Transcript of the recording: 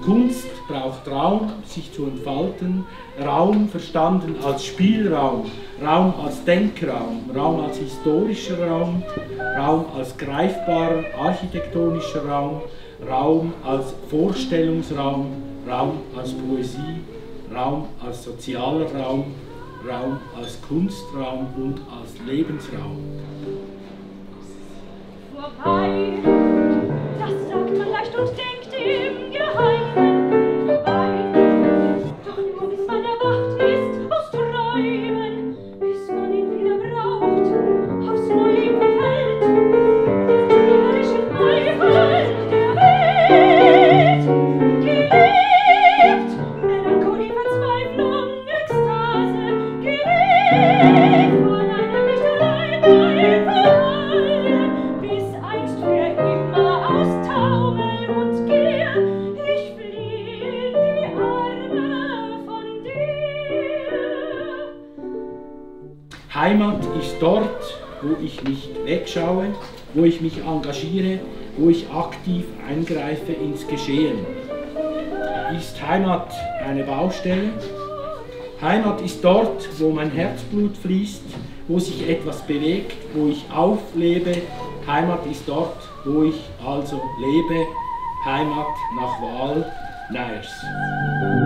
Kunst braucht Raum, sich zu entfalten, Raum verstanden als Spielraum, Raum als Denkraum, Raum als historischer Raum, Raum als greifbarer architektonischer Raum, Raum als Vorstellungsraum, Raum als Poesie, Raum als sozialer Raum, Raum als Kunstraum und als Lebensraum. Vorbei, das sagt man leicht und denkt im Geheimen. Vorbei, doch nur bis man erwacht ist aus Träumen, bis man ihn wieder braucht, aufs Neue ihm verfällt, der trügerischen Eifer der Welt. Gelebt, Melancholie, Verzweiflung, Ekstase, gelebt von einem nicht allein verfallen, bis einst für immer aus Taumel und Gier ich fliehe in die Arme von dir. Heimat ist dort, wo ich nicht wegschaue, wo ich mich engagiere, wo ich aktiv eingreife ins Geschehen. Ist Heimat eine Baustelle? Heimat ist dort, wo mein Herzblut fließt, wo sich etwas bewegt, wo ich auflebe. Heimat ist dort, wo ich also lebe. Heimat nach Waal, Neiers.